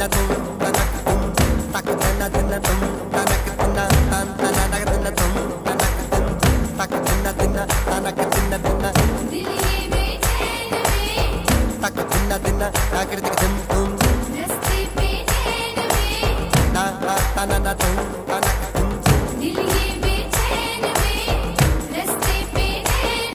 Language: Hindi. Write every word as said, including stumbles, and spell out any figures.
तुम तनक तुम तक तना तना तुम तनक तना तन तना तक तना तुम तनक तुम तक तना तना तनक तना तना दिल ये बेचैन में तक तना तना आकर तक तुम तुम रस्ते पे नैन में ता ता तना ना तुम तना